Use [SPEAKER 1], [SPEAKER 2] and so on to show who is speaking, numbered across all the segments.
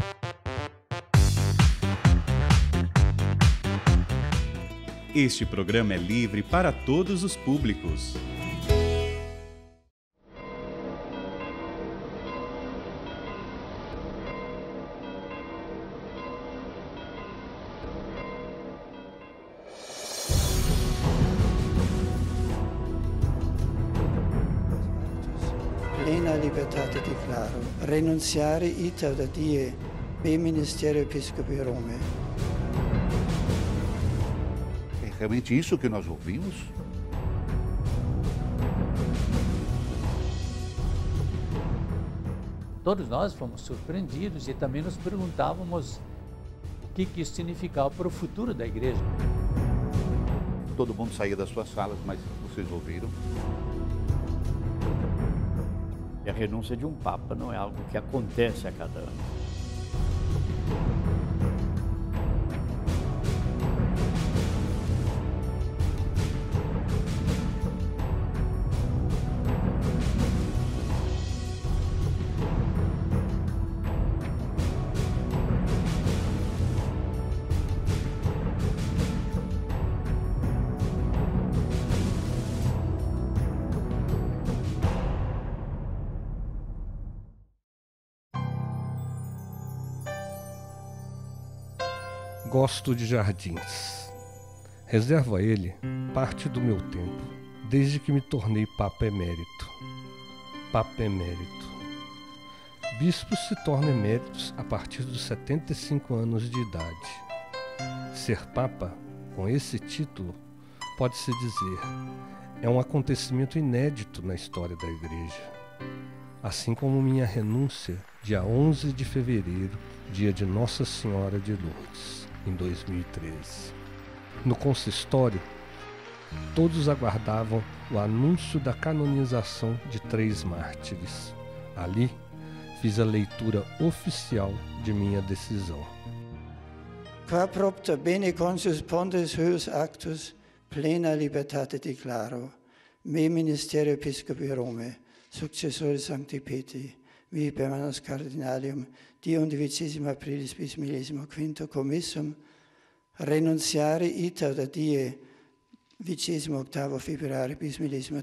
[SPEAKER 1] Este programa é livre para todos os públicos.
[SPEAKER 2] Plena libertate declaro, renunciare ita da die, me Ministério Episcopi Rome.
[SPEAKER 3] É realmente isso que nós ouvimos?
[SPEAKER 4] Todos nós fomos surpreendidos e também nos perguntávamos o que isso significava para o futuro da igreja.
[SPEAKER 3] Todo mundo saía das suas salas, mas vocês ouviram?
[SPEAKER 5] E a renúncia de um Papa não é algo que acontece a cada ano.
[SPEAKER 6] Gosto de jardins. Reservo a ele parte do meu tempo, desde que me tornei Papa Emérito. Papa Emérito. Bispos se tornam eméritos a partir dos 75 anos de idade. Ser Papa, com esse título, pode-se dizer, é um acontecimento inédito na história da Igreja. Assim como minha renúncia, dia 11 de fevereiro, dia de Nossa Senhora de Lourdes, em 2013. No consistório, todos aguardavam o anúncio da canonização de 3 mártires. Ali, fiz a leitura oficial de minha decisão.
[SPEAKER 2] Qua propter bene consus pontes huius actus, plena libertate declaro, me Ministério Episcopi Rome, successore Sancti Petri, vi permanens cardinalium, die 11 aprilis bis 15 commissum, renunciare ita da die 28 februari bis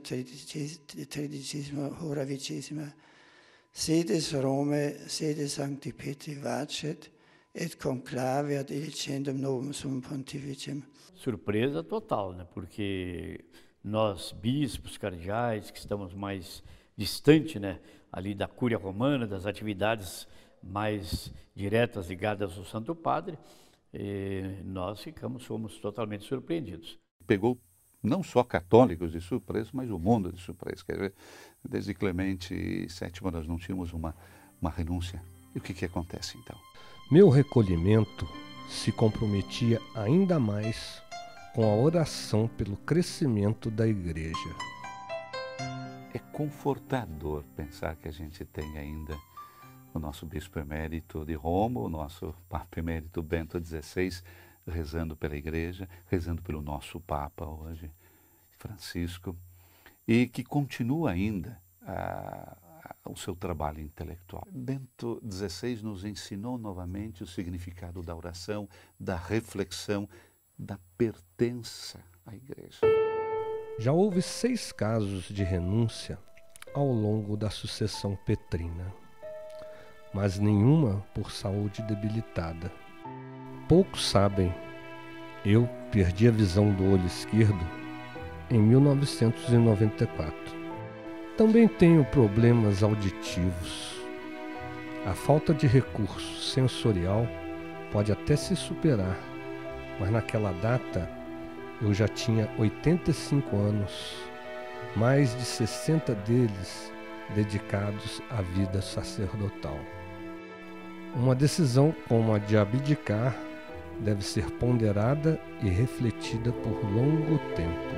[SPEAKER 2] 13 hora 20, sedes Rome, sede Sancti Petri vacet, et conclave ad elicendum novum summum pontificem.
[SPEAKER 5] Surpresa total, né? Porque nós, bispos, cardeais, que estamos mais distante, né, ali da Cúria Romana, das atividades mais diretas ligadas ao Santo Padre, nós fomos totalmente surpreendidos.
[SPEAKER 3] Pegou não só católicos de surpresa, mas o mundo de surpresa. Quer dizer, desde Clemente VII nós não tínhamos uma renúncia. E o que acontece então?
[SPEAKER 6] Meu recolhimento se comprometia ainda mais com a oração pelo crescimento da Igreja.
[SPEAKER 3] É confortador pensar que a gente tem ainda o nosso bispo emérito de Roma, o nosso Papa emérito Bento XVI, rezando pela Igreja, rezando pelo nosso Papa hoje, Francisco, e que continua ainda o seu trabalho intelectual. Bento XVI nos ensinou novamente o significado da oração, da reflexão, da pertença à Igreja.
[SPEAKER 6] Já houve 6 casos de renúncia ao longo da sucessão petrina, mas nenhuma por saúde debilitada. Poucos sabem, eu perdi a visão do olho esquerdo em 1994. Também tenho problemas auditivos. A falta de recurso sensorial pode até se superar, mas naquela data eu já tinha 85 anos, mais de 60 deles dedicados à vida sacerdotal. Uma decisão como a de abdicar deve ser ponderada e refletida por longo tempo.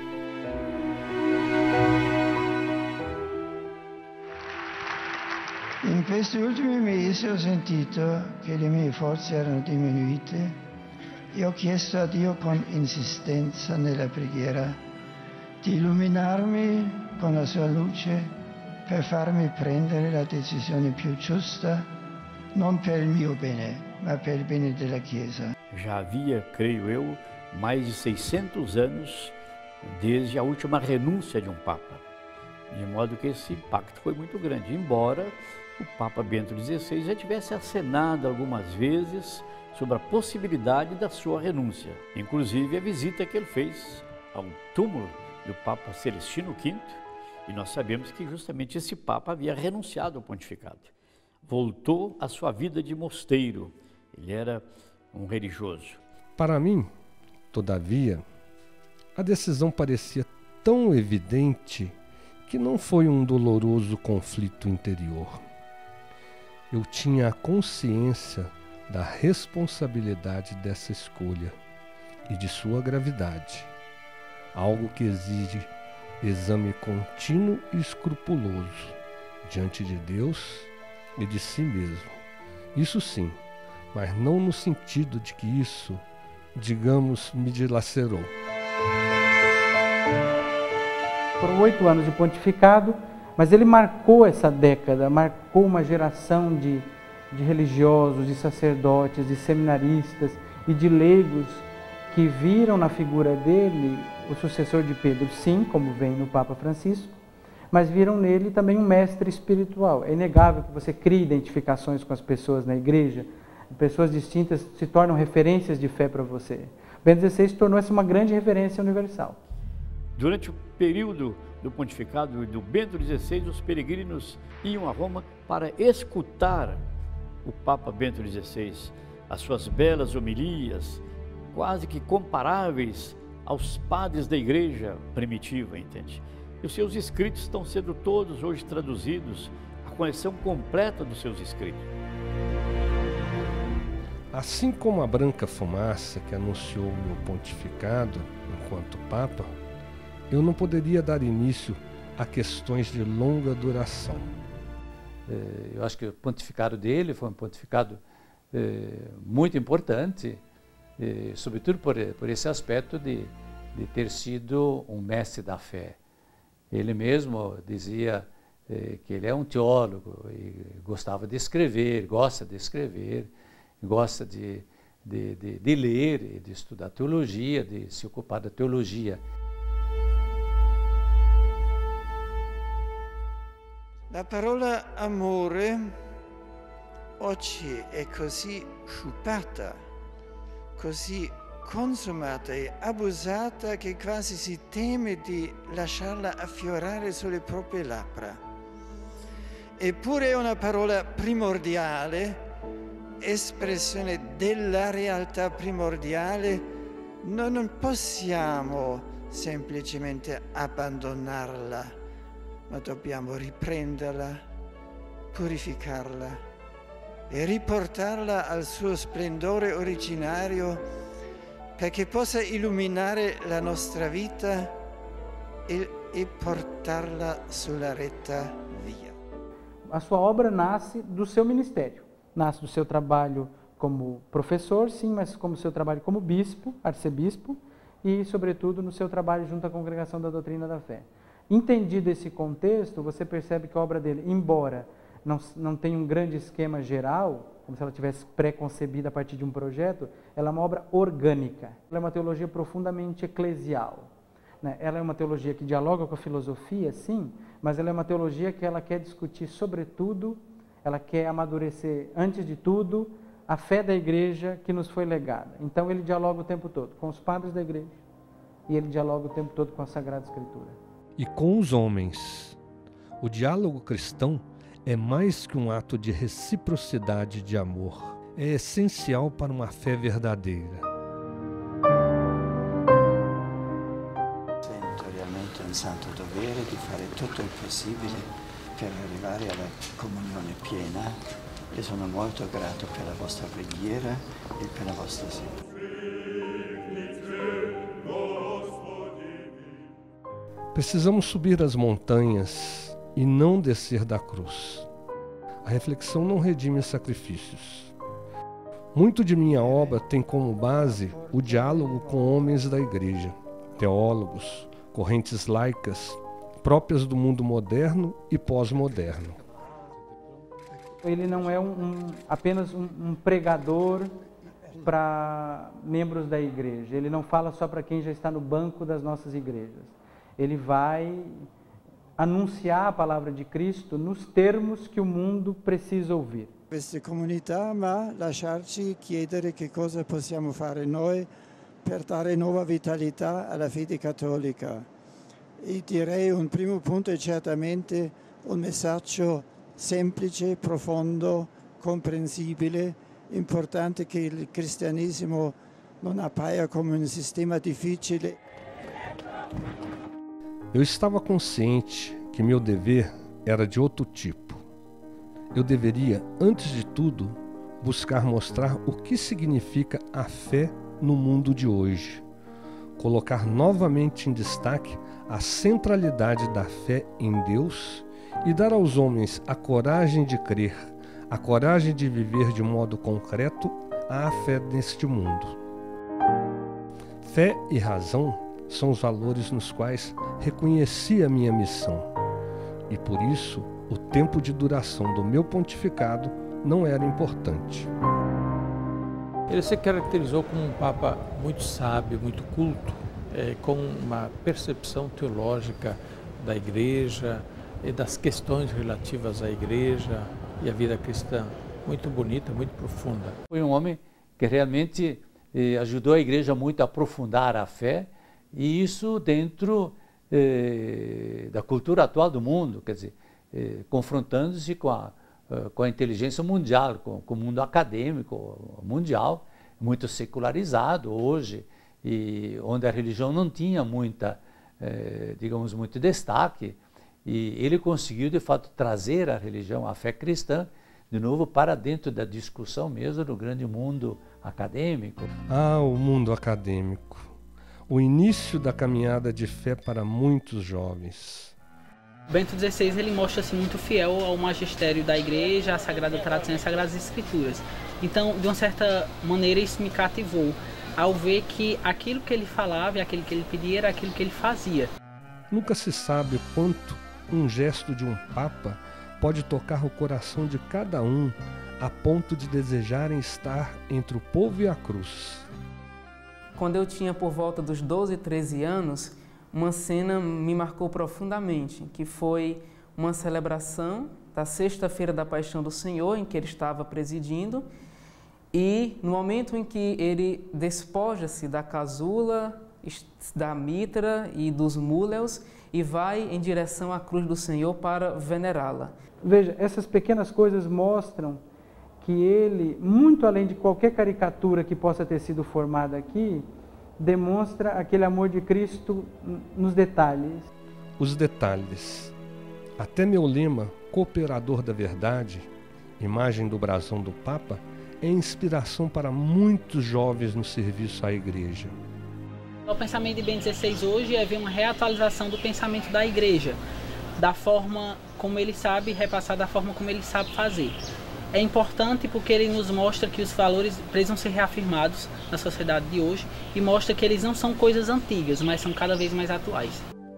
[SPEAKER 2] In questi ultimi mesi ho sentito che le mie forze erano diminuite e ho chiesto a Dio con insistenza nella preghiera di illuminarmi con la sua luce per farmi prendere la decisione più giusta non per il mio bene, ma per il bene della Chiesa.
[SPEAKER 5] Já havia, creio eu, mais de 600 anos desde a última renúncia de um Papa. De modo que esse impacto foi muito grande, embora o Papa Bento XVI já tivesse acenado algumas vezes sobre a possibilidade da sua renúncia. Inclusive a visita que ele fez ao túmulo do Papa Celestino V, e nós sabemos que justamente esse Papa havia renunciado ao pontificado. Voltou à sua vida de mosteiro, ele era um religioso.
[SPEAKER 6] Para mim, todavia, a decisão parecia tão evidente que não foi um doloroso conflito interior. Eu tinha a consciência da responsabilidade dessa escolha e de sua gravidade, algo que exige exame contínuo e escrupuloso diante de Deus e de si mesmo. Isso sim, mas não no sentido de que isso, digamos, me dilacerou.
[SPEAKER 7] Foram 8 anos de pontificado, mas ele marcou essa década, marcou uma geração de religiosos, de sacerdotes, de seminaristas e de leigos que viram na figura dele o sucessor de Pedro, sim, como vem no Papa Francisco, mas viram nele também um mestre espiritual. É inegável que você crie identificações com as pessoas na igreja, pessoas distintas se tornam referências de fé para você. Bento XVI tornou-se uma grande referência universal.
[SPEAKER 5] Durante o período do pontificado do Bento XVI, os peregrinos iam a Roma para escutar o Papa Bento XVI, as suas belas homilias, quase que comparáveis aos padres da igreja primitiva, entende? E os seus escritos estão sendo todos hoje traduzidos, a coleção completa dos seus escritos.
[SPEAKER 6] Assim como a branca fumaça que anunciou o meu pontificado enquanto Papa, eu não poderia dar início a questões de longa duração.
[SPEAKER 4] Eu acho que o pontificado dele foi um pontificado muito importante, sobretudo por esse aspecto de ter sido um mestre da fé. Ele mesmo dizia que ele é um teólogo e gostava de escrever, gosta de escrever, gosta de ler, de estudar teologia, de se ocupar da teologia.
[SPEAKER 2] La parola amore oggi è così sciupata, così consumata e abusata che quasi si teme di lasciarla affiorare sulle proprie labbra. Eppure è una parola primordiale, espressione della realtà primordiale. Noi non possiamo semplicemente abbandonarla, ma dobbiamo riprenderla, purificarla e riportarla al suo splendore originario perché possa illuminare la nostra vita e portarla sulla retta via.
[SPEAKER 7] A sua obra nasce do seu ministério, nasce do seu trabalho como professor, sim, mas como seu trabalho como bispo, arcebispo e, sobretudo, no seu trabalho junto à Congregação da Doutrina da Fé. Entendido esse contexto, você percebe que a obra dele, embora não tenha um grande esquema geral, como se ela tivesse pré-concebida a partir de um projeto, ela é uma obra orgânica. Ela é uma teologia profundamente eclesial, né? Ela é uma teologia que dialoga com a filosofia, sim, mas ela é uma teologia que ela quer discutir, sobretudo, ela quer amadurecer, antes de tudo, a fé da igreja que nos foi legada. Então ele dialoga o tempo todo com os padres da igreja e ele dialoga o tempo todo com a Sagrada Escritura.
[SPEAKER 6] E com os homens. O diálogo cristão é mais que um ato de reciprocidade de amor. É essencial para uma fé verdadeira.
[SPEAKER 2] Sento realmente un santo dovere di fare tutto il possibile per arrivare alla comunione piena e sono molto grato per la vostra preghiera e per la vostra sede.
[SPEAKER 6] Precisamos subir as montanhas e não descer da cruz. A reflexão não redime sacrifícios. Muito de minha obra tem como base o diálogo com homens da igreja, teólogos, correntes laicas, próprias do mundo moderno e pós-moderno.
[SPEAKER 7] Ele não é apenas um pregador para membros da igreja. Ele não fala só para quem já está no banco das nossas igrejas. Ele vai anunciar a palavra de Cristo nos termos que o mundo precisa ouvir.
[SPEAKER 2] Questa comunità, ma lasciarci chiedere che cosa possiamo fare noi per dare nuova vitalità alla fede cattolica. E direi un primo punto è certamente un messaggio semplice, profondo, comprensibile, importante che il cristianesimo non appaia come un sistema difficile.
[SPEAKER 6] Eu estava consciente que meu dever era de outro tipo. Eu deveria, antes de tudo, buscar mostrar o que significa a fé no mundo de hoje. Colocar novamente em destaque a centralidade da fé em Deus e dar aos homens a coragem de crer, a coragem de viver de modo concreto a fé neste mundo. Fé e razão são os valores nos quais reconheci a minha missão. E por isso, o tempo de duração do meu pontificado não era importante.
[SPEAKER 8] Ele se caracterizou como um Papa muito sábio, muito culto, com uma percepção teológica da Igreja e das questões relativas à Igreja e à vida cristã muito bonita, muito profunda.
[SPEAKER 4] Foi um homem que realmente ajudou a Igreja muito a aprofundar a fé, e isso dentro da cultura atual do mundo, quer dizer, confrontando-se com a inteligência mundial, com o mundo acadêmico mundial, muito secularizado hoje, e onde a religião não tinha muito destaque, e ele conseguiu, de fato, trazer a religião, a fé cristã, de novo, para dentro da discussão mesmo do grande mundo acadêmico.
[SPEAKER 6] Ah, o mundo acadêmico. O início da caminhada de fé para muitos jovens.
[SPEAKER 9] Bento XVI ele mostra-se muito fiel ao magistério da Igreja, à Sagrada Tradição e às Sagradas Escrituras. Então, de uma certa maneira, isso me cativou, ao ver que aquilo que ele falava e aquilo que ele pedia era aquilo que ele fazia.
[SPEAKER 6] Nunca se sabe quanto um gesto de um Papa pode tocar o coração de cada um, a ponto de desejarem estar entre o povo e a cruz.
[SPEAKER 10] Quando eu tinha por volta dos 12, 13 anos, uma cena me marcou profundamente, que foi uma celebração da Sexta-feira da Paixão do Senhor, em que ele estava presidindo, e no momento em que ele despoja-se da casula, da mitra e dos múleos e vai em direção à cruz do Senhor para venerá-la.
[SPEAKER 7] Veja, essas pequenas coisas mostram que ele, muito além de qualquer caricatura que possa ter sido formada aqui, demonstra aquele amor de Cristo nos detalhes.
[SPEAKER 6] Os detalhes. Até meu lema, cooperador da verdade, imagem do brasão do Papa, é inspiração para muitos jovens no serviço à Igreja.
[SPEAKER 9] O pensamento de Bento XVI hoje é ver uma reatualização do pensamento da Igreja, da forma como ele sabe repassar, da forma como ele sabe fazer. É importante porque ele nos mostra que os valores precisam ser reafirmados na sociedade de hoje e mostra que eles não são coisas antigas, mas são cada vez mais atuais.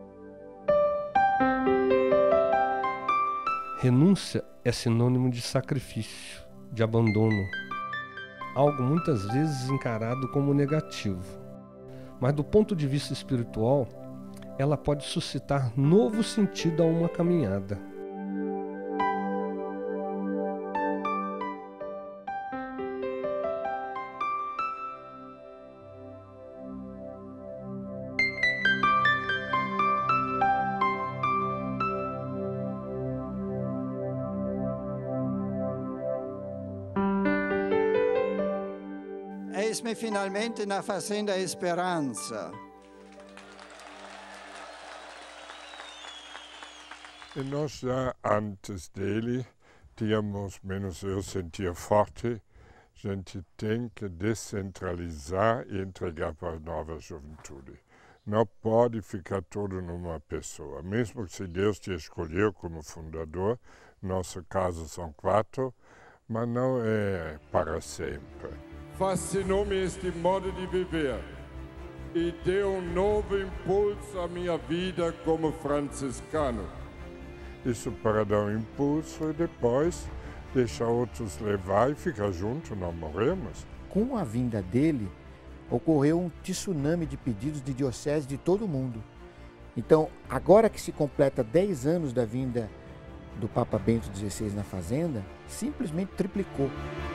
[SPEAKER 6] Renúncia é sinônimo de sacrifício, de abandono, algo muitas vezes encarado como negativo. Mas do ponto de vista espiritual, ela pode suscitar novo sentido a uma caminhada.
[SPEAKER 2] Eis-me finalmente na Fazenda Esperança.
[SPEAKER 11] E nós já antes dele tínhamos, menos eu sentia forte, a gente tem que descentralizar e entregar para a nova juventude. Não pode ficar tudo numa pessoa. Mesmo que se Deus te escolheu como fundador, nosso caso são 4, mas não é para sempre. Fascinou-me este modo de viver e deu um novo impulso à minha vida como franciscano. Isso para dar um impulso e depois deixa outros levar e ficar junto, não morremos.
[SPEAKER 12] Com a vinda dele, ocorreu um tsunami de pedidos de diocese de todo o mundo. Então, agora que se completa 10 anos da vinda do Papa Bento XVI na Fazenda, simplesmente triplicou.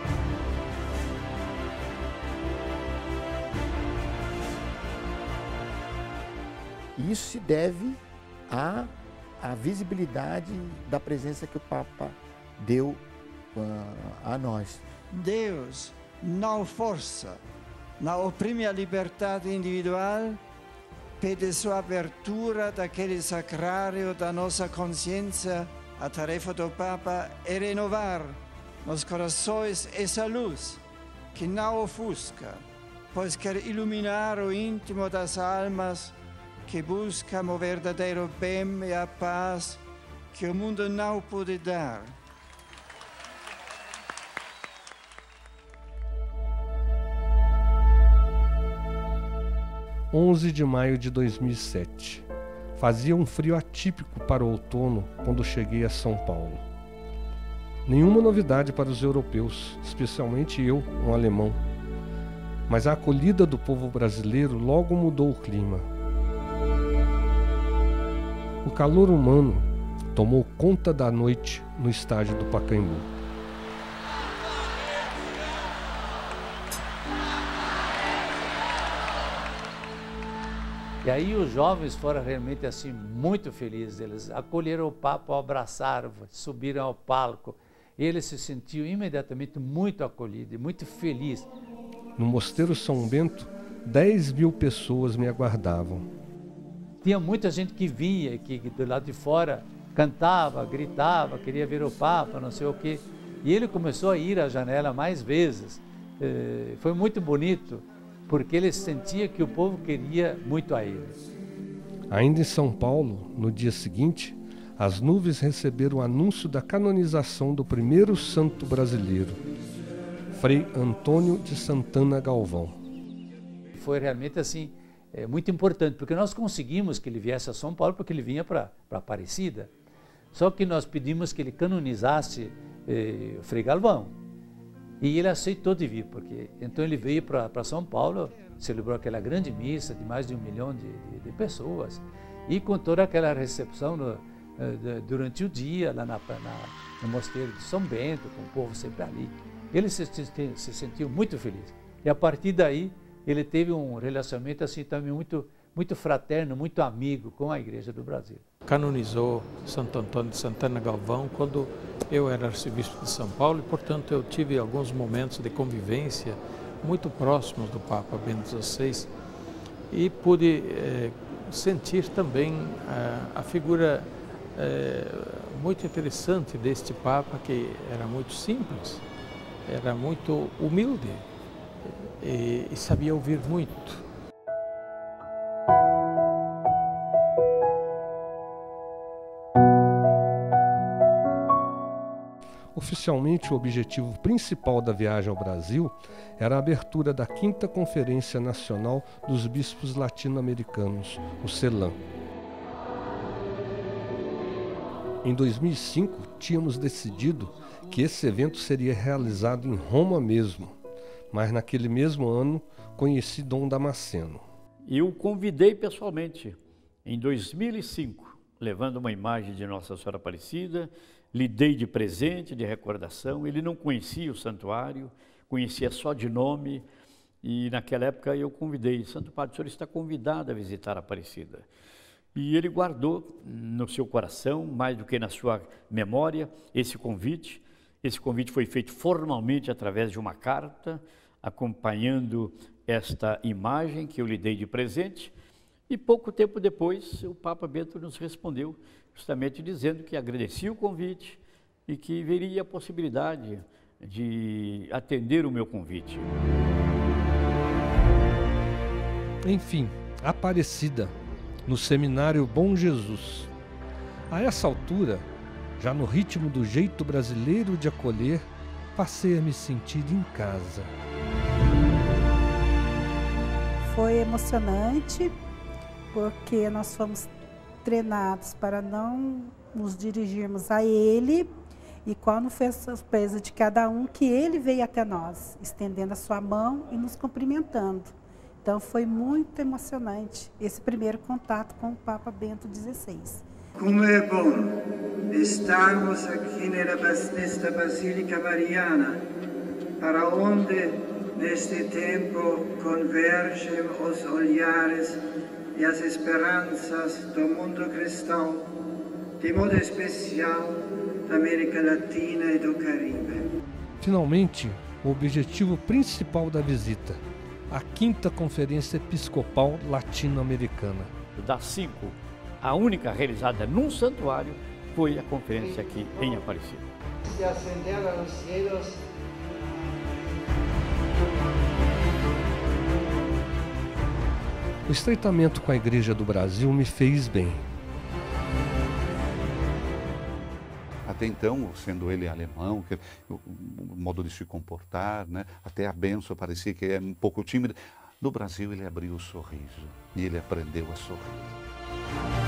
[SPEAKER 12] Isso se deve à visibilidade da presença que o Papa deu a nós.
[SPEAKER 2] Deus não força, não oprime a liberdade individual, pede sua abertura daquele sacrário da nossa consciência. A tarefa do Papa é renovar nos corações essa luz que não ofusca, pois quer iluminar o íntimo das almas que buscam o verdadeiro bem e a paz que o mundo não pode dar.
[SPEAKER 6] – 11 de maio de 2007. Fazia um frio atípico para o outono quando cheguei a São Paulo. Nenhuma novidade para os europeus, especialmente eu, um alemão. Mas a acolhida do povo brasileiro logo mudou o clima. O calor humano tomou conta da noite no estádio do Pacaembu.
[SPEAKER 4] E aí os jovens foram realmente assim muito felizes. Eles acolheram o Papa, o abraçaram, subiram ao palco. Ele se sentiu imediatamente muito acolhido e muito feliz.
[SPEAKER 6] No Mosteiro São Bento, 10 mil pessoas me aguardavam.
[SPEAKER 4] Tinha muita gente que vinha, que do lado de fora cantava, gritava, queria ver o Papa, não sei o quê. E ele começou a ir à janela mais vezes. Foi muito bonito, porque ele sentia que o povo queria muito a ele.
[SPEAKER 6] Ainda em São Paulo, no dia seguinte, as nuvens receberam o anúncio da canonização do primeiro santo brasileiro, Frei Antônio de Santana Galvão.
[SPEAKER 4] Foi realmente assim, muito importante, porque nós conseguimos que ele viesse a São Paulo, porque ele vinha para Aparecida. Só que nós pedimos que ele canonizasse o Frei Galvão. E ele aceitou de vir, porque então ele veio para São Paulo, celebrou aquela grande missa de mais de 1 milhão de pessoas, e com toda aquela recepção durante o dia, lá no Mosteiro de São Bento, com o povo sempre ali. Ele se sentiu muito feliz. E a partir daí, ele teve um relacionamento assim também muito fraterno, muito amigo com a Igreja do Brasil.
[SPEAKER 8] Canonizou Santo Antônio de Santana Galvão quando eu era arcebispo de São Paulo e, portanto, eu tive alguns momentos de convivência muito próximos do Papa Bento XVI e pude sentir também a figura muito interessante deste Papa, que era muito simples, era muito humilde e sabia ouvir muito.
[SPEAKER 6] Oficialmente, o objetivo principal da viagem ao Brasil era a abertura da 5ª Conferência Nacional dos Bispos Latino-Americanos, o CELAM. Em 2005, tínhamos decidido que esse evento seria realizado em Roma mesmo, mas naquele mesmo ano conheci Dom Damasceno.
[SPEAKER 5] Eu o convidei pessoalmente em 2005, levando uma imagem de Nossa Senhora Aparecida. Lhe dei de presente, de recordação. Ele não conhecia o santuário, conhecia só de nome. E naquela época eu convidei, Santo Padre, o senhor está convidado a visitar a Aparecida. E ele guardou no seu coração, mais do que na sua memória, esse convite. Esse convite foi feito formalmente através de uma carta, acompanhando esta imagem que eu lhe dei de presente. E pouco tempo depois, o Papa Bento nos respondeu, justamente dizendo que agradecia o convite e que veria a possibilidade de atender o meu convite.
[SPEAKER 6] Enfim, Aparecida, no Seminário Bom Jesus. A essa altura, já no ritmo do jeito brasileiro de acolher, passei a me sentir em casa.
[SPEAKER 13] Foi emocionante, porque nós fomos treinados para não nos dirigirmos a ele E qual não foi a surpresa de cada um que ele veio até nós, estendendo a sua mão e nos cumprimentando. Então foi muito emocionante esse primeiro contato com o Papa Bento XVI.
[SPEAKER 2] Como é bom estarmos aqui nesta Basílica Mariana, para onde neste tempo convergem os olhares e as esperanças do mundo cristão, de modo especial da América Latina e do Caribe.
[SPEAKER 6] Finalmente, o objetivo principal da visita, a 5ª Conferência Episcopal Latino-Americana.
[SPEAKER 5] Das 5, a única realizada num santuário foi a conferência aqui em Aparecida.
[SPEAKER 2] Se ascender aos céus.
[SPEAKER 6] O estreitamento com a Igreja do Brasil me fez bem.
[SPEAKER 3] Até então, sendo ele alemão, o modo de se comportar, né? Até a bênção parecia que é um pouco tímida. No Brasil ele abriu o sorriso e ele aprendeu a sorrir.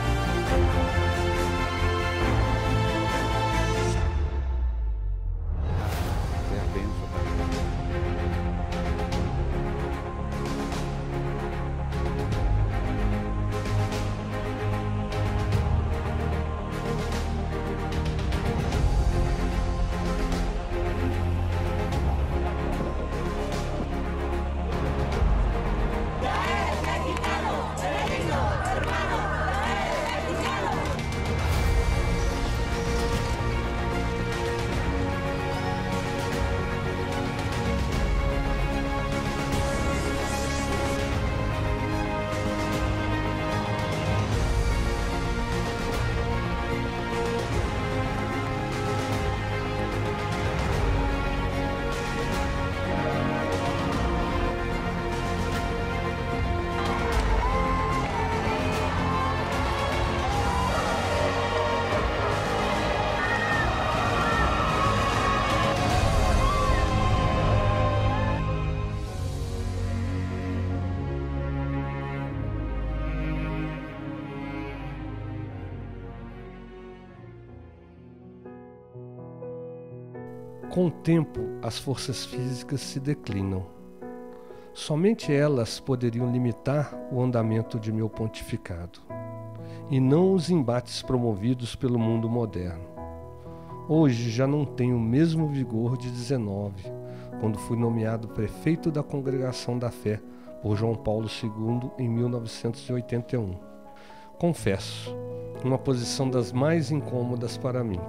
[SPEAKER 6] Com o tempo, as forças físicas se declinam. Somente elas poderiam limitar o andamento de meu pontificado, e não os embates promovidos pelo mundo moderno. Hoje já não tenho o mesmo vigor de 19, quando fui nomeado prefeito da Congregação da Fé por João Paulo II em 1981. Confesso, uma posição das mais incômodas para mim.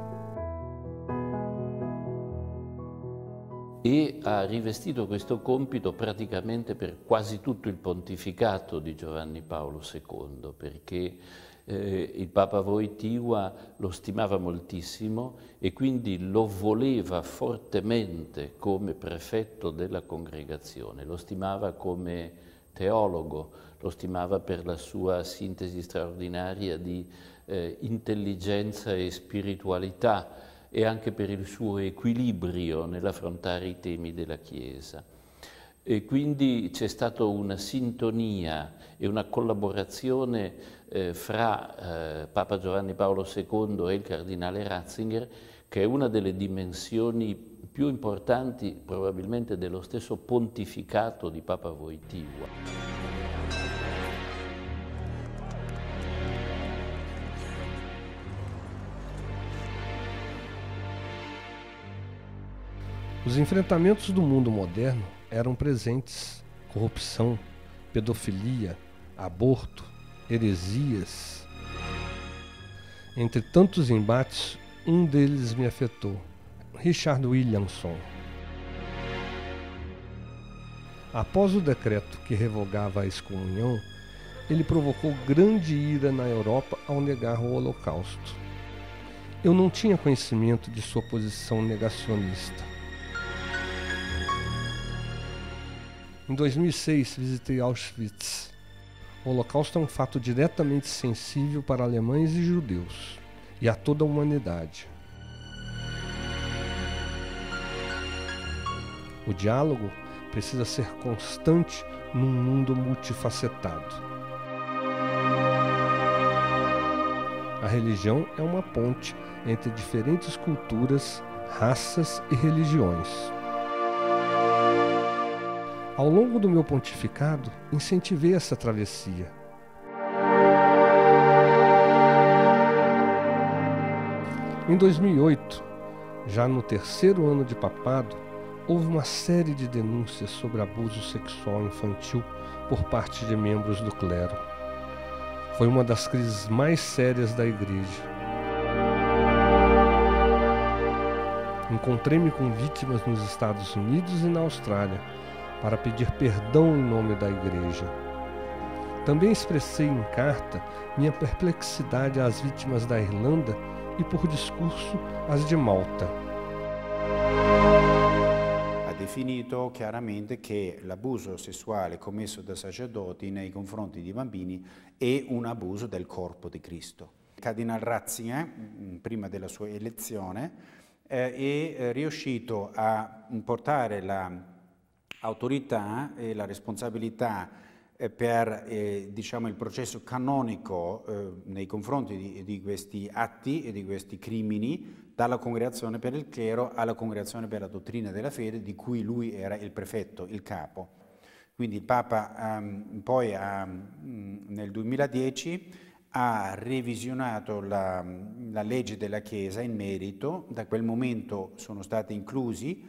[SPEAKER 14] E ha rivestito questo compito praticamente per quasi tutto il pontificato di Giovanni Paolo II, perché il Papa Wojtyła lo stimava moltissimo e quindi lo voleva fortemente come prefetto della congregazione, lo stimava come teologo, lo stimava per la sua sintesi straordinaria di intelligenza e spiritualità, e anche per il suo equilibrio nell'affrontare i temi della Chiesa. E quindi c'è stata una sintonia e una collaborazione fra Papa Giovanni Paolo II e il Cardinale Ratzinger, che è una delle dimensioni più importanti probabilmente dello stesso pontificato di Papa Wojtyła.
[SPEAKER 6] Os enfrentamentos do mundo moderno eram presentes: corrupção, pedofilia, aborto, heresias. Entre tantos embates, um deles me afetou: Richard Williamson. Após o decreto que revogava a excomunhão, ele provocou grande ira na Europa ao negar o Holocausto. Eu não tinha conhecimento de sua posição negacionista. Em 2006, visitei Auschwitz. O Holocausto é um fato diretamente sensível para alemães e judeus, e a toda a humanidade. O diálogo precisa ser constante num mundo multifacetado. A religião é uma ponte entre diferentes culturas raças e religiões. Ao longo do meu pontificado, incentivei essa travessia. Em 2008, já no 3º ano de papado, houve uma série de denúncias sobre abuso sexual infantil por parte de membros do clero. Foi uma das crises mais sérias da Igreja. Encontrei-me com vítimas nos Estados Unidos e na Austrália para pedir perdão em nome da Igreja. Também expressei em carta minha perplexidade às vítimas da Irlanda e, por discurso, às de Malta.
[SPEAKER 15] Ha definito chiaramente che l'abuso sessuale commesso da sacerdoti nei confronti di bambini è un abuso del corpo di Cristo. Il Cardinal Ratzinger, prima della sua elezione, è riuscito a portare l'autorità e la responsabilità per diciamo, il processo canonico nei confronti di questi atti e di questi crimini dalla Congregazione per il Clero alla Congregazione per la Dottrina della Fede, di cui lui era il prefetto, il capo. Quindi il Papa poi nel 2010 ha revisionato la legge della Chiesa in merito. Da quel momento sono stati inclusi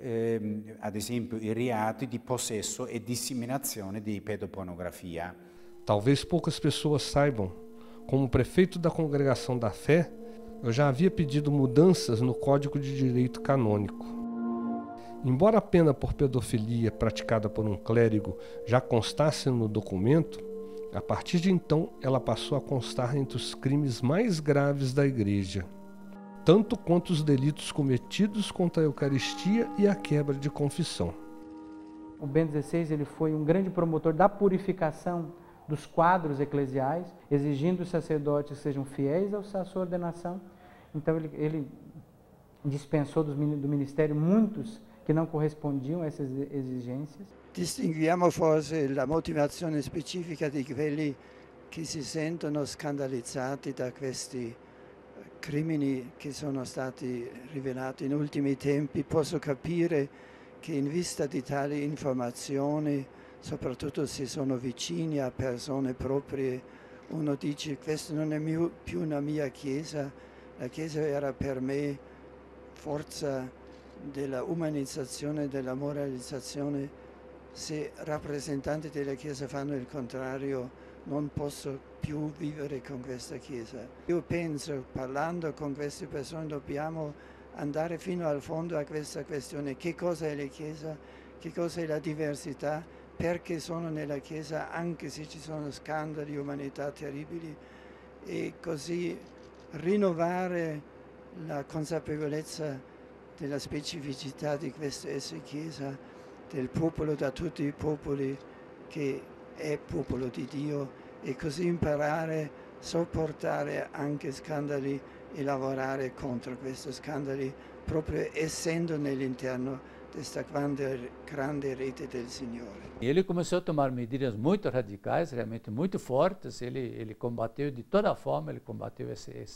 [SPEAKER 15] ad esempio i reati di possesso e disseminazione di pedopornografia.
[SPEAKER 6] Talvez poucas pessoas saibam, como prefeito da Congregação da Fé, eu já havia pedido mudanças no Código de Direito Canônico. Embora a pena por pedofilia praticada por um clérigo já constasse no documento, a partir de então ela passou a constar entre os crimes mais graves da Igreja, tanto quanto os delitos cometidos contra a Eucaristia e a quebra de confissão.
[SPEAKER 7] O Bento XVI ele foi um grande promotor da purificação dos quadros eclesiais, exigindo os sacerdotes que sejam fiéis à sua ordenação. Então ele dispensou do ministério muitos que não correspondiam a essas exigências.
[SPEAKER 2] Distinguiamo forse la motivazione specifica di quelli che si sentono scandalizzati da questi crimini che sono stati rivelati in ultimi tempi. Posso capire che in vista di tali informazioni, soprattutto se sono vicini a persone proprie, uno dice: questa non è più una mia Chiesa, la Chiesa era per me forza della umanizzazione, della moralizzazione. Se rappresentanti della Chiesa fanno il contrario, non posso più vivere con questa Chiesa. Io penso, parlando con queste persone, dobbiamo andare fino al fondo a questa questione: che cosa è la Chiesa, che cosa è la diversità, perché sono nella Chiesa anche se ci sono scandali, umanità terribili, e così rinnovare la consapevolezza della specificità di questa essere Chiesa, del popolo da tutti i popoli che è popolo di Dio, e così imparare a sopportare anche scandali e lavorare contro questi scandali, proprio essendo nell'interno desta grande rete del Signore.
[SPEAKER 4] Ele começou a tomar medidas muito radicais, realmente muito fortes. Ele combateu de toda forma, ele combateu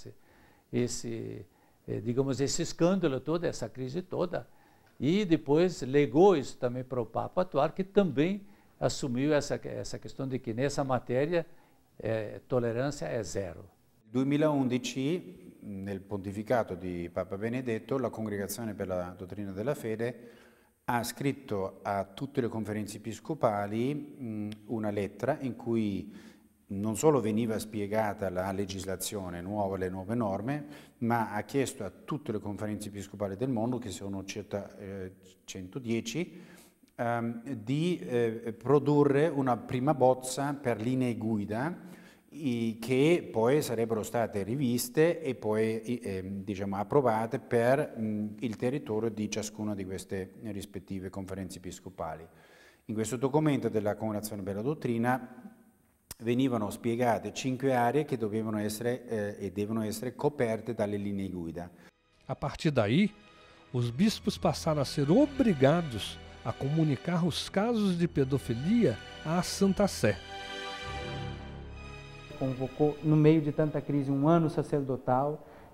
[SPEAKER 4] digamos, esse escândalo todo, essa crise toda. E depois legou isso também para o Papa atual, que também assumiu essa questão de que nessa matéria tollerância è zero.
[SPEAKER 15] Nel 2011, nel pontificato di Papa Benedetto, la Congregazione per la Dottrina della Fede ha scritto a tutte le conferenze episcopali una lettera in cui non solo veniva spiegata la legislazione nuova, le nuove norme, ma ha chiesto a tutte le conferenze episcopali del mondo, che sono circa 110, di produrre una prima bozza per linee guida che poi sarebbero state riviste e poi diciamo, approvate per il territorio di ciascuna di queste rispettive conferenze episcopali. In questo documento della Congregazione per la Dottrina venivano spiegate 5 aree che dovevano essere e devono essere coperte dalle linee guida.
[SPEAKER 6] A partir daí, os bispos passaram a ser obrigados a comunicar os casos de pedofilia à Santa Sé.
[SPEAKER 7] Convocou, no meio de tanta crise, um ano sacerdotal,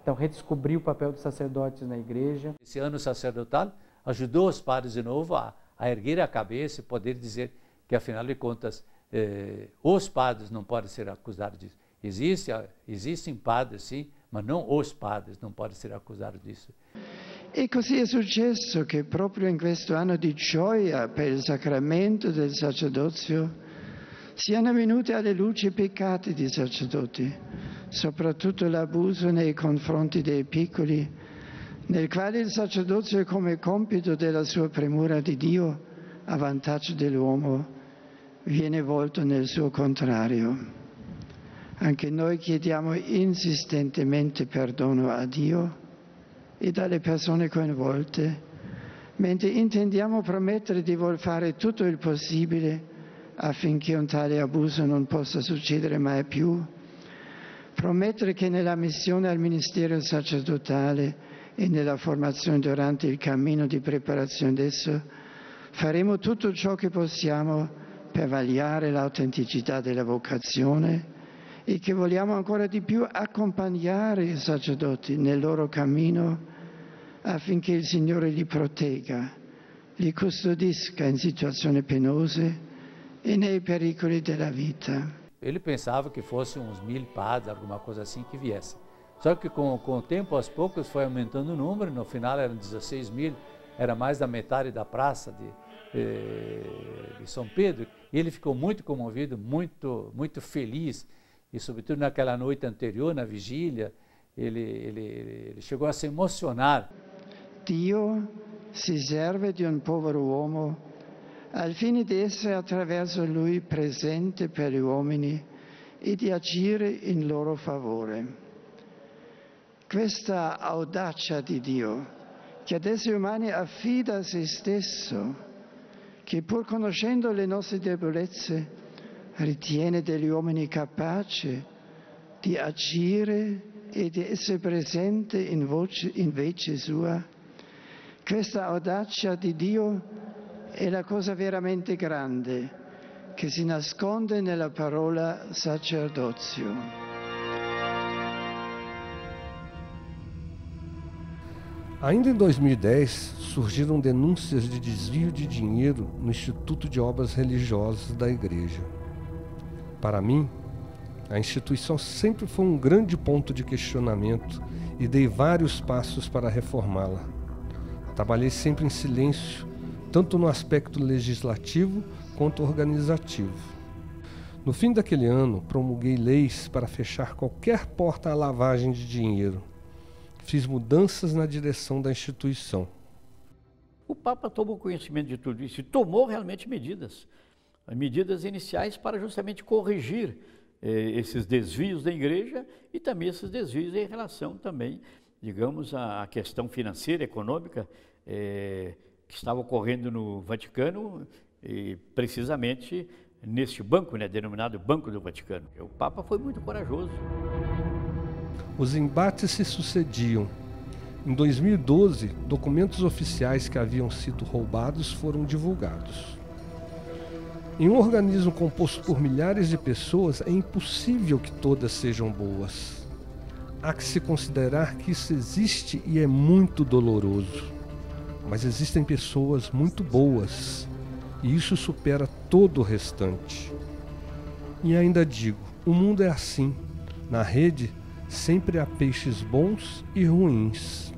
[SPEAKER 7] Então, redescobrir o papel dos sacerdotes na igreja.
[SPEAKER 4] Esse ano sacerdotal ajudou os padres de novo a erguer a cabeça e poder dizer que, afinal de contas, os padres não podem ser acusados disso. Existem padres, sim, ma non os padres non podem ser accusados disso.
[SPEAKER 2] E così è successo che proprio in questo anno di gioia per il sacramento del sacerdozio siano venuti alle luci i peccati dei sacerdoti, soprattutto l'abuso nei confronti dei piccoli, nel quale il sacerdozio come compito della sua premura di Dio a vantaggio dell'uomo viene volto nel suo contrario. Anche noi chiediamo insistentemente perdono a Dio e dalle persone coinvolte, mentre intendiamo promettere di voler fare tutto il possibile affinché un tale abuso non possa succedere mai più, promettere che nella missione al ministero sacerdotale e nella formazione durante il cammino di preparazione adesso faremo tutto ciò che possiamo per vagliare l'autenticità della vocazione e che vogliamo ancora di più accompagnare i sacerdoti nel loro cammino affinché il Signore li protegga, li custodisca in situazioni penose e nei pericoli della vita.
[SPEAKER 4] Ele pensava que fosse uns 1000 padres, alguma coisa assim que viesse. Só que com o tempo, aos poucos, foi aumentando o número, no final eram 16.000, era mais da metade da praça de São Pedro, e ele ficou muito comovido, muito feliz. E, sobretudo, naquela noite anterior, na vigília, ele chegou a se emocionar.
[SPEAKER 2] Dio si serve di un povero uomo al fine di essere attraverso lui presente per gli uomini e di agire in loro favore. Questa audacia di Dio, che ad esseri umani affida a se stesso, che pur conoscendo le nostre debolezze, ritiene degli uomini capaci di agire e di essere presente in vece sua. Questa audacia di Dio è la cosa veramente grande che si nasconde nella parola sacerdozio.
[SPEAKER 6] Ainda em 2010, surgiram denúncias de desvio de dinheiro no Instituto de Obras Religiosas da Igreja. Para mim, a instituição sempre foi um grande ponto de questionamento e dei vários passos para reformá-la. Trabalhei sempre em silêncio, tanto no aspecto legislativo quanto organizativo. No fim daquele ano, promulguei leis para fechar qualquer porta à lavagem de dinheiro. Fiz mudanças na direção da instituição.
[SPEAKER 5] O Papa tomou conhecimento de tudo isso e tomou realmente medidas iniciais para justamente corrigir esses desvios da igreja e também esses desvios em relação também, digamos, à questão financeira, econômica que estava ocorrendo no Vaticano e precisamente neste banco, denominado Banco do Vaticano. O Papa foi muito corajoso.
[SPEAKER 6] Os embates se sucediam. Em 2012, documentos oficiais que haviam sido roubados foram divulgados. Em um organismo composto por milhares de pessoas, é impossível que todas sejam boas. Há que se considerar que isso existe e é muito doloroso. Mas existem pessoas muito boas, e isso supera todo o restante. E ainda digo, o mundo é assim. Na rede, sempre há peixes bons e ruins.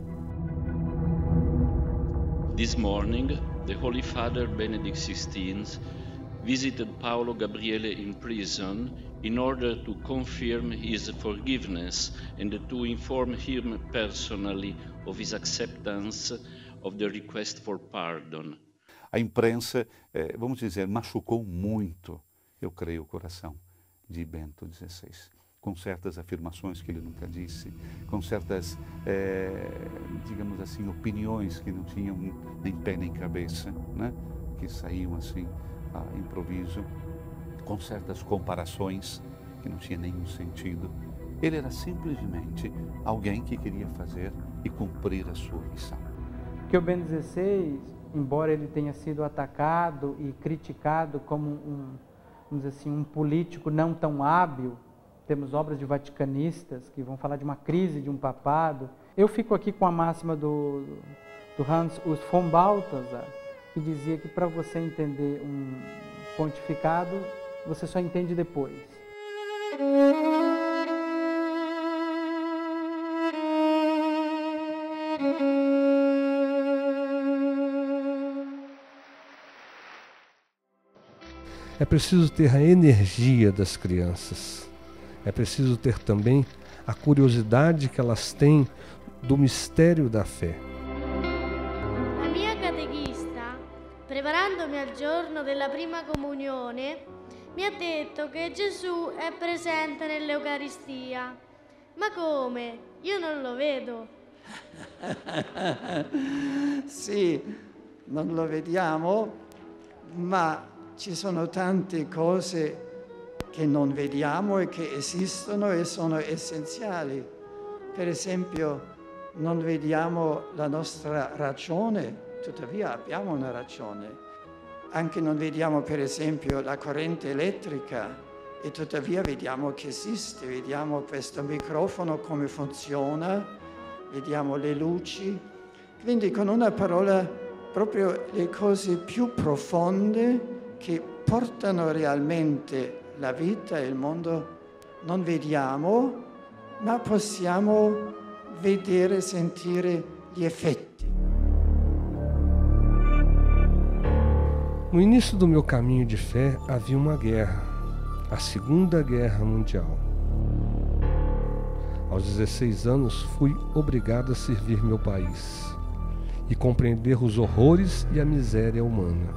[SPEAKER 16] This morning, the Holy Father Benedict XVI visited Paolo Gabriele in prison in order to confirm his forgiveness and to inform him personally of his acceptance of the request for pardon.
[SPEAKER 3] A imprensa, vamos dizer, machucou muito, eu creio, o coração de Bento XVI, com certas afirmações que ele nunca disse, com certas, digamos assim, opiniões que não tinham nem pé nem cabeça, né? Que saíam assim a improviso, com certas comparações que não tinha nenhum sentido. Ele era simplesmente alguém que queria fazer e cumprir a sua missão.
[SPEAKER 7] Que o Bento XVI, embora ele tenha sido atacado e criticado como vamos dizer assim, um político não tão hábil, temos obras de vaticanistas que vão falar de uma crise de um papado. Eu fico aqui com a máxima do Hans Urs von Balthasar, que dizia que para você entender um pontificado, você só entende depois.
[SPEAKER 6] É preciso ter a energia das crianças. É preciso ter também a curiosidade que elas têm do mistério da fé.
[SPEAKER 17] La mia catechista, preparandomi al giorno della prima comunione, mi ha detto che Gesù è presente nell'Eucaristia. Ma come? Io non lo vedo.
[SPEAKER 2] Sì, non lo vediamo, ma ci sono tante cose che non vediamo e che esistono e sono essenziali. Per esempio, non vediamo la nostra ragione, tuttavia abbiamo una ragione. Anche non vediamo, per esempio, la corrente elettrica e tuttavia vediamo che esiste, vediamo questo microfono come funziona, vediamo le luci. Quindi, con una parola, proprio le cose più profonde che portano realmente la vita e il mondo non vediamo, ma possiamo vedere e sentire gli effetti.
[SPEAKER 6] No início do meu caminho de fé havia uma guerra, a Segunda Guerra Mundial. Aos 16 anos fui obrigado a servir meu país e compreender os horrores e a miséria humana.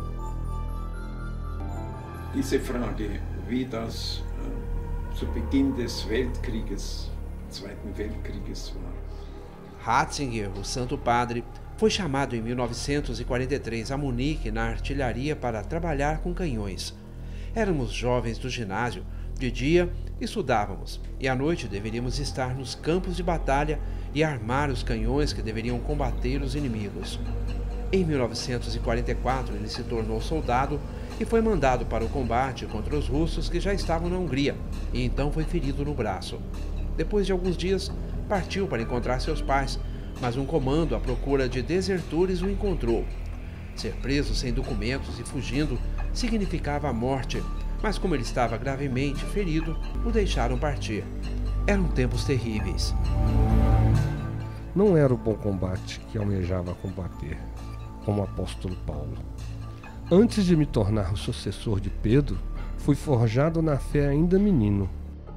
[SPEAKER 18] Diese Frage, wie das zu Beginn des Weltkrieges, Zweiten Weltkrieges war.
[SPEAKER 19] Ratzinger, o Santo Padre, foi chamado em 1943 a Munique na artilharia para trabalhar com canhões. Éramos jovens do ginásio, de dia estudávamos e à noite deveríamos estar nos campos de batalha e armar os canhões que deveriam combater os inimigos. Em 1944 ele se tornou soldado e foi mandado para o combate contra os russos que já estavam na Hungria, e então foi ferido no braço. Depois de alguns dias, partiu para encontrar seus pais, mas um comando à procura de desertores o encontrou. Ser preso sem documentos e fugindo significava a morte, mas como ele estava gravemente ferido, o deixaram partir. Eram tempos terríveis.
[SPEAKER 6] Não era o bom combate que almejava combater, como o apóstolo Paulo. Antes de me tornar o sucessor de Pedro, fui forjado na fé ainda menino.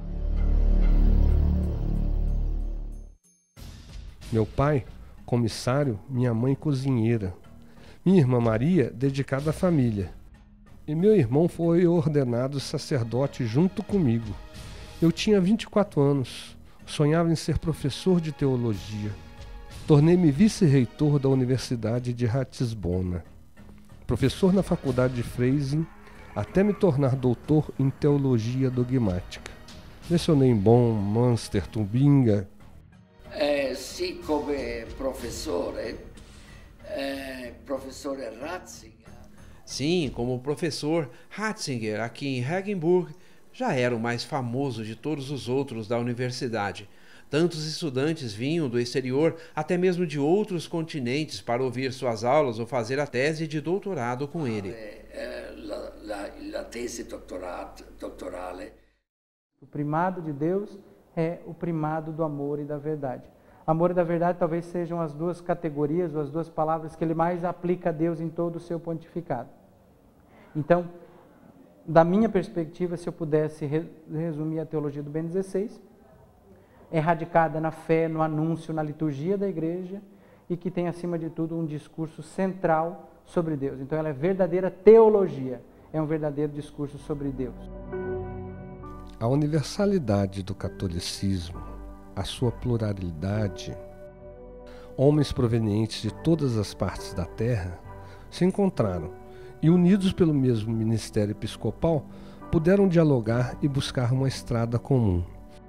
[SPEAKER 6] Meu pai, comissário, minha mãe cozinheira. Minha irmã Maria, dedicada à família. E meu irmão foi ordenado sacerdote junto comigo. Eu tinha 24 anos, sonhava em ser professor de teologia. Tornei-me vice-reitor da Universidade de Ratisbona, professor na Faculdade de Freising, até me tornar doutor em teologia dogmática. Lecionei em Bonn, Münster, Tubinga.
[SPEAKER 20] Sì, come professore Ratzinger.
[SPEAKER 19] Sim, como professor, Ratzinger, aqui em Regensburg, já era o mais famoso de todos os outros da universidade. Tantos estudantes vinham do exterior, até mesmo de outros continentes, para ouvir suas aulas ou fazer a tese de doutorado com ele.
[SPEAKER 20] La tesi dottorale.
[SPEAKER 7] O primado de Deus é o primado do amor e da verdade. Amor e da verdade talvez sejam as duas categorias ou as duas palavras que ele mais aplica a Deus em todo o seu pontificado. Então, da minha perspectiva, se eu pudesse resumir a teologia do Bento XVI, é radicada na fé, no anúncio, na liturgia da igreja e que tem, acima de tudo, um discurso central sobre Deus. Então, ela é verdadeira teologia, é um verdadeiro discurso sobre Deus.
[SPEAKER 6] A universalidade do catolicismo, a sua pluralidade, homens provenientes de todas as partes da terra se encontraram e, unidos pelo mesmo ministério episcopal, puderam dialogar e buscar uma estrada comum.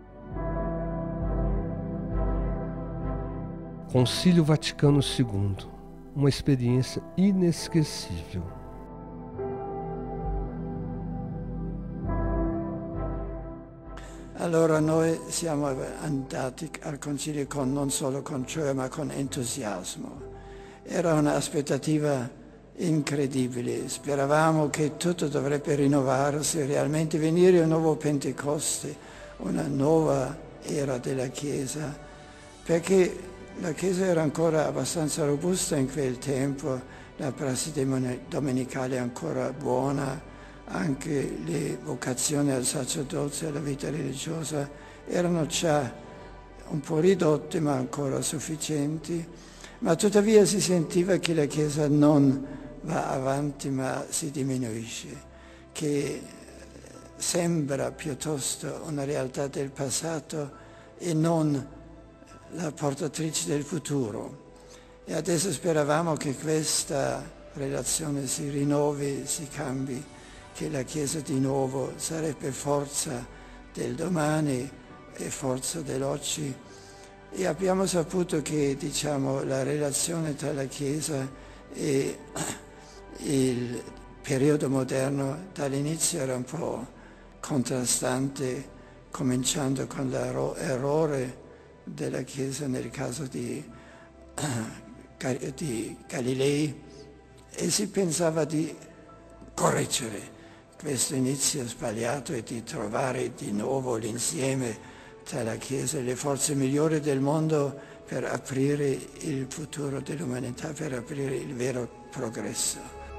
[SPEAKER 6] Concílio Vaticano II, uma experiência inesquecível.
[SPEAKER 2] Allora noi siamo andati al Concilio non solo con gioia ma con entusiasmo. Era un'aspettativa incredibile, speravamo che tutto dovrebbe rinnovarsi, realmente venire un nuovo Pentecoste, una nuova era della Chiesa, perché la Chiesa era ancora abbastanza robusta in quel tempo, la prassi domenicale ancora buona, anche le vocazioni al sacerdozio e alla vita religiosa erano già un po' ridotte ma ancora sufficienti, ma tuttavia si sentiva che la Chiesa non va avanti ma si diminuisce, che sembra piuttosto una realtà del passato e non la portatrice del futuro. E adesso speravamo che questa relazione si rinnovi, si cambi, che la Chiesa di nuovo sarebbe forza del domani e forza dell'oggi. E abbiamo saputo che, diciamo, la relazione tra la Chiesa e il periodo moderno dall'inizio era un po' contrastante, cominciando con l'errore della Chiesa nel caso di Galilei, e si pensava di correggere questo inizio sbagliato e di trovare di nuovo l'insieme tra la Chiesa e le forze migliori del mondo per aprire il futuro dell'umanità, per aprire il vero progresso.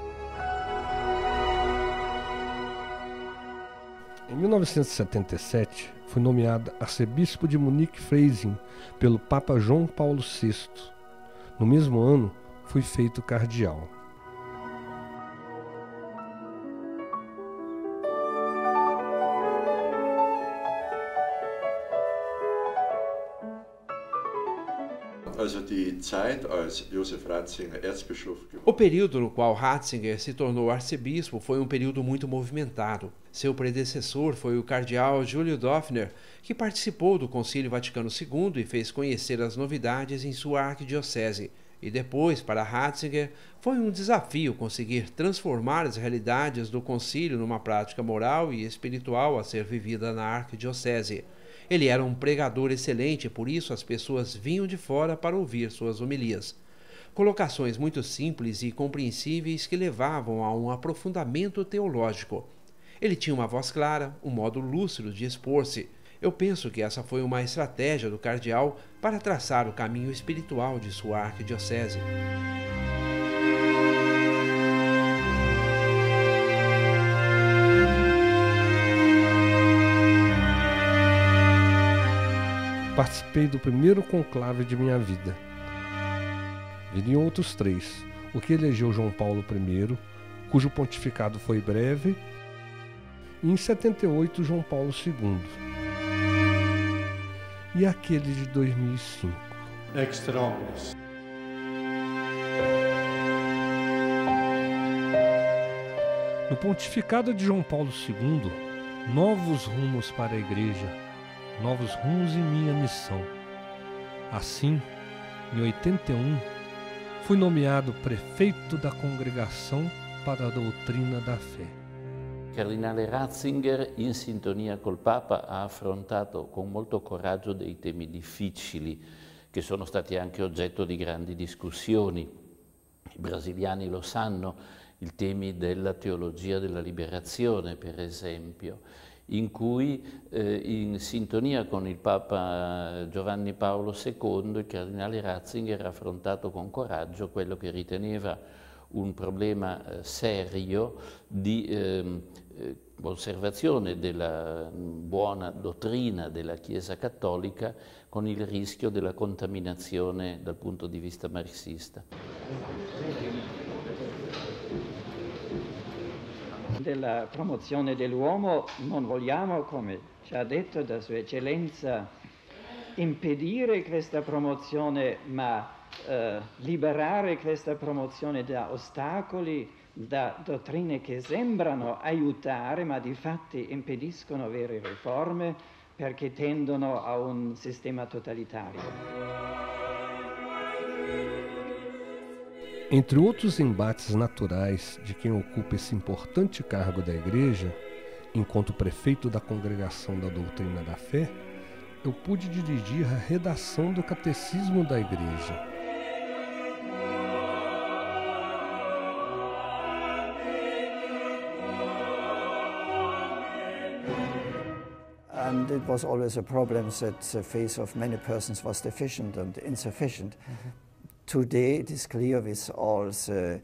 [SPEAKER 6] Em 1977, fui nomeado arcebispo de Munique-Freising pelo Papa João Paulo VI. No mesmo ano, fui feito cardeal.
[SPEAKER 19] O período no qual Ratzinger se tornou arcebispo foi um período muito movimentado. Seu predecessor foi o cardeal Júlio Doffner, que participou do Concílio Vaticano II e fez conhecer as novidades em sua arquidiocese. E depois, para Ratzinger, foi um desafio conseguir transformar as realidades do concílio numa prática moral e espiritual a ser vivida na arquidiocese. Ele era um pregador excelente, por isso as pessoas vinham de fora para ouvir suas homilias. Colocações muito simples e compreensíveis que levavam a um aprofundamento teológico. Ele tinha uma voz clara, um modo lúcido de expor-se. Eu penso que essa foi uma estratégia do cardeal para traçar o caminho espiritual de sua arquidiocese.
[SPEAKER 6] Participei do primeiro conclave de minha vida. Viriam outros 3, o que elegeu João Paulo I, cujo pontificado foi breve, e em 78 João Paulo II. E aquele de 2005.
[SPEAKER 21] Extra omnes.
[SPEAKER 6] No pontificado de João Paulo II, novos rumos para a Igreja, novos rumos em minha missão. Assim, em 81, fui nomeado prefeito da Congregação para a Doutrina da Fé.
[SPEAKER 14] Il cardinale Ratzinger, in sintonia col Papa, ha affrontato con molto coraggio dei temi difficili che sono stati anche oggetto di grandi discussioni. I brasiliani lo sanno, i temi della teologia della liberazione, per esempio, in cui in sintonia con il Papa Giovanni Paolo II il cardinale Ratzinger ha affrontato con coraggio quello che riteneva un problema serio di osservazione della buona dottrina della Chiesa Cattolica con il rischio della contaminazione dal punto di vista marxista.
[SPEAKER 22] Della promozione dell'uomo non vogliamo, come ci ha detto da Sua Eccellenza, impedire questa promozione, ma liberare questa promozione da ostacoli, da dottrine che sembrano aiutare, ma di fatti impediscono vere riforme perché tendono a un sistema totalitario.
[SPEAKER 6] Entre outros embates naturais de quem ocupa esse importante cargo da Igreja, enquanto prefeito da Congregação da Doutrina da Fé, eu pude dirigir a redação do Catecismo da Igreja.
[SPEAKER 2] And it was always a problem that the faith of many persons was deficient and insufficient. Today it is clear with all the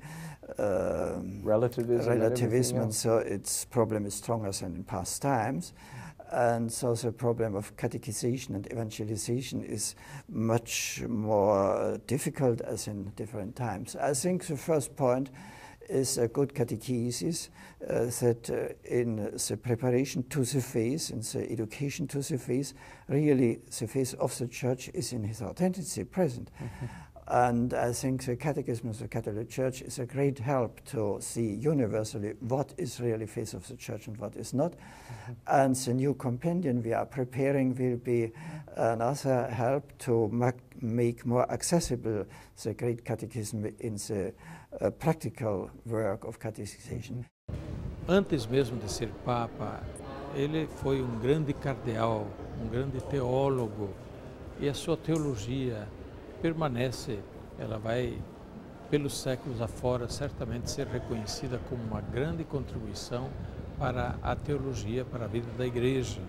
[SPEAKER 2] relativism and so its problem is stronger than in past times. And so the problem of catechization and evangelization is much more difficult as in different times. I think the first point is a good catechesis, that in the preparation to the faith, in the education to the faith, really the faith of the Church is in its authenticity present. And I think the Catechism of the Catholic Church is a great help to see universally what is really faith of the Church and what is not. And the new compendium we are preparing will be another help to make more accessible the great Catechism in the practical work of catechization.
[SPEAKER 8] Antes mesmo de ser Papa, ele foi um grande cardeal, um grande teólogo, e a sua teologia permanece, ela vai pelos séculos afora certamente ser reconhecida como uma grande contribuição para a teologia, para a vida da Igreja.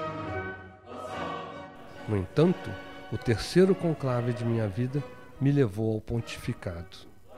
[SPEAKER 6] No entanto, o terceiro conclave de minha vida me levou ao pontificado.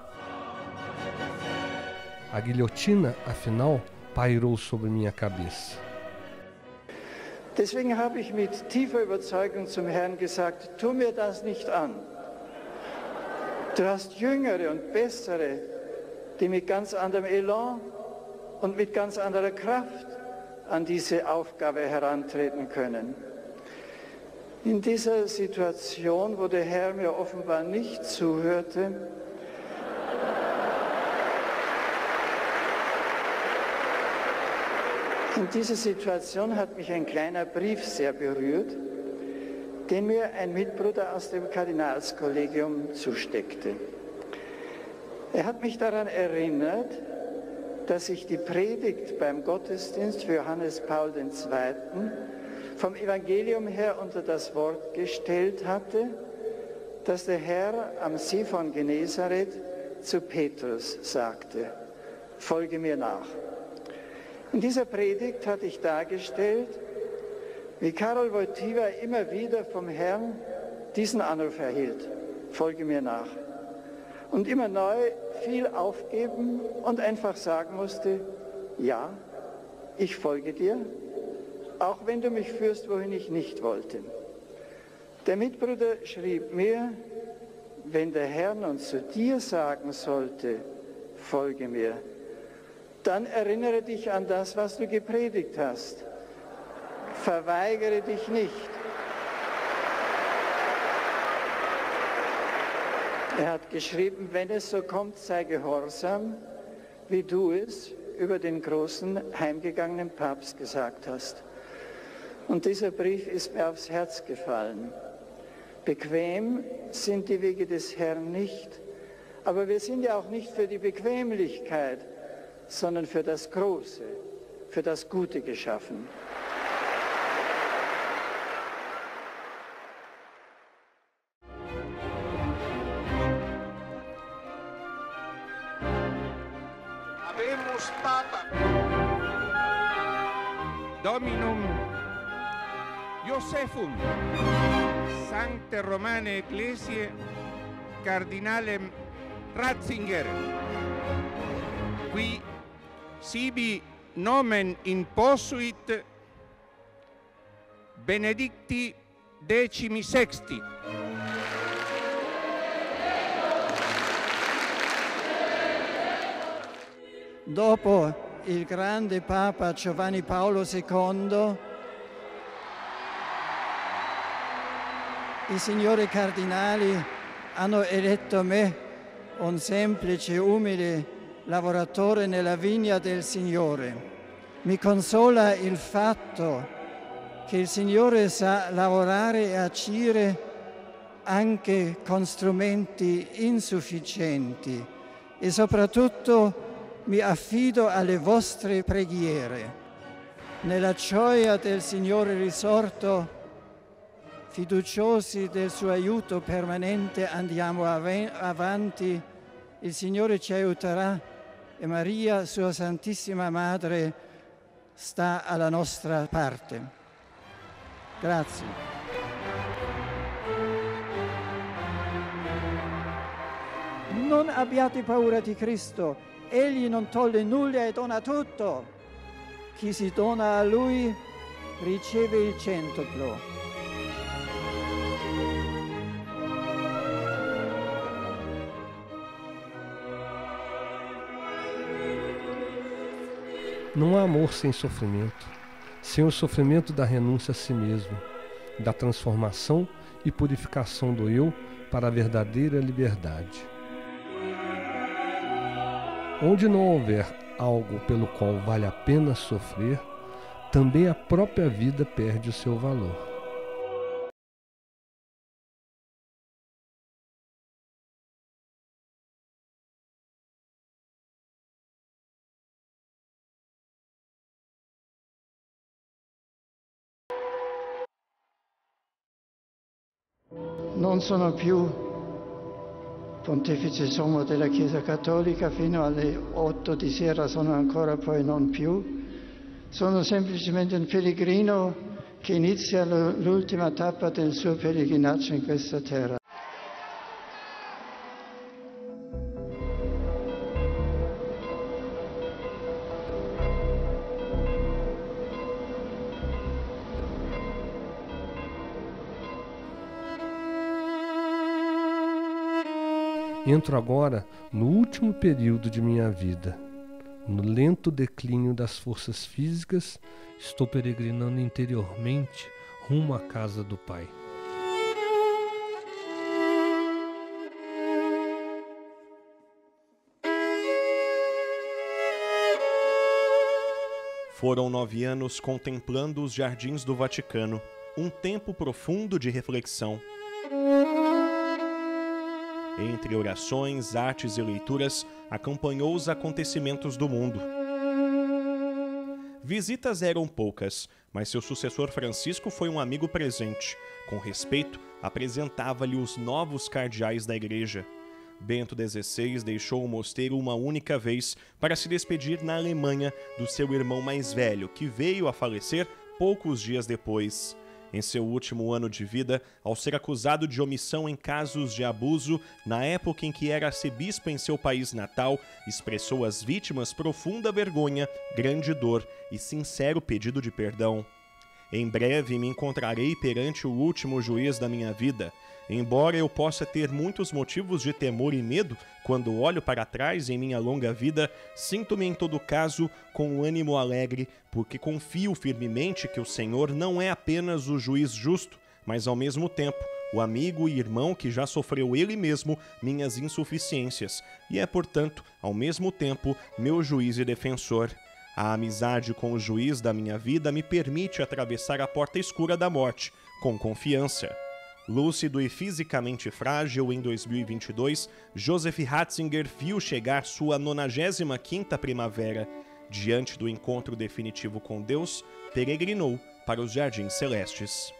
[SPEAKER 6] A guilhotina, afinal, pairou sobre minha cabeça.
[SPEAKER 2] Deswegen habe ich mit tiefer Überzeugung zum Herrn gesagt, tu mir das nicht an. Du hast Jüngere und Bessere, die mit ganz anderem Elan und mit ganz anderer Kraft an diese Aufgabe herantreten können. In dieser Situation, wo der Herr mir offenbar nicht zuhörte, in dieser Situation hat mich ein kleiner Brief sehr berührt, den mir ein Mitbruder aus dem Kardinalskollegium zusteckte. Er hat mich daran erinnert, dass ich die Predigt beim Gottesdienst für Johannes Paul II. Vom Evangelium her unter das Wort gestellt hatte, dass der Herr am See von Genezareth zu Petrus sagte, folge mir nach. In dieser Predigt hatte ich dargestellt, wie Karol Wojtyła immer wieder vom Herrn diesen Anruf erhielt, folge mir nach. Und immer neu viel aufgeben und einfach sagen musste, ja, ich folge dir, auch wenn du mich führst, wohin ich nicht wollte. Der Mitbruder schrieb mir, wenn der Herr nun zu dir sagen sollte, folge mir, dann erinnere dich an das, was du gepredigt hast. Verweigere dich nicht. Er hat geschrieben, wenn es so kommt, sei gehorsam, wie du es über den großen heimgegangenen Papst gesagt hast. Und dieser Brief ist mir aufs Herz gefallen. Bequem sind die Wege des Herrn nicht, aber wir sind ja auch nicht für die Bequemlichkeit, sondern für das Große, für das Gute geschaffen.
[SPEAKER 1] Habemus Papa Dominum Josephum Sancte Romane Ecclesiae Cardinalem Ratzinger qui sibi nomen imposuit Benedicti XVI.
[SPEAKER 2] Dopo il grande Papa Giovanni Paolo II, i signori cardinali hanno eletto me, un semplice, umile lavoratore nella vigna del Signore. Mi consola il fatto che il Signore sa lavorare e agire anche con strumenti insufficienti e soprattutto mi affido alle vostre preghiere. Nella gioia del Signore risorto, fiduciosi del suo aiuto permanente, andiamo avanti. Il Signore ci aiuterà e Maria, sua Santissima Madre, sta alla nostra parte. Grazie. Non abbiate paura di Cristo, Egli non toglie nulla e dona tutto. Chi si dona a Lui riceve il centuplo.
[SPEAKER 6] Não há amor sem sofrimento, sem o sofrimento da renúncia a si mesmo, da transformação e purificação do eu para a verdadeira liberdade. Onde não houver algo pelo qual vale a pena sofrer, também a própria vida perde o seu valor.
[SPEAKER 2] Non sono più pontefice sommo della Chiesa Cattolica, fino alle 8 di sera sono ancora poi non più. Sono semplicemente un pellegrino che inizia l'ultima tappa del suo pellegrinaggio in questa terra.
[SPEAKER 6] Entro agora no último período de minha vida. No lento declínio das forças físicas, estou peregrinando interiormente rumo à casa do Pai.
[SPEAKER 9] Foram 9 anos contemplando os jardins do Vaticano, um tempo profundo de reflexão. Entre orações, artes e leituras, acompanhou os acontecimentos do mundo. Visitas eram poucas, mas seu sucessor Francisco foi um amigo presente. Com respeito, apresentava-lhe os novos cardeais da igreja. Bento XVI deixou o mosteiro uma única vez para se despedir na Alemanha do seu irmão mais velho, que veio a falecer poucos dias depois. Em seu último ano de vida, ao ser acusado de omissão em casos de abuso, na época em que era arcebispo em seu país natal, expressou às vítimas profunda vergonha, grande dor e sincero pedido de perdão. Em breve me encontrarei perante o último juiz da minha vida. Embora eu possa ter muitos motivos de temor e medo, quando olho para trás em minha longa vida, sinto-me em todo caso com um ânimo alegre, porque confio firmemente que o Senhor não é apenas o juiz justo, mas ao mesmo tempo o amigo e irmão que já sofreu ele mesmo minhas insuficiências, e é, portanto, ao mesmo tempo, meu juiz e defensor. A amizade com o juiz da minha vida me permite atravessar a porta escura da morte, com confiança. Lúcido e fisicamente frágil, em 2022, Joseph Ratzinger viu chegar sua 95ª primavera. Diante do encontro definitivo com Deus, peregrinou para os Jardins Celestes.